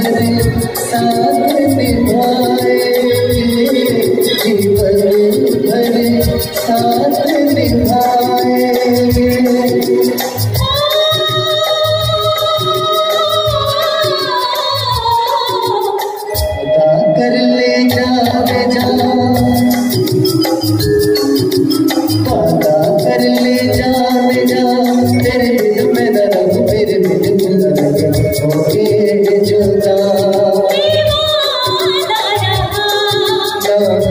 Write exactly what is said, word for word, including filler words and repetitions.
साथ निभाए, जीवन भर साथ निभाए। अदा कर ले जावे जा, अदा कर ले जावे जा, तेरे दिल में न रहूं, मेरे दिल में न लगे होके जुदा।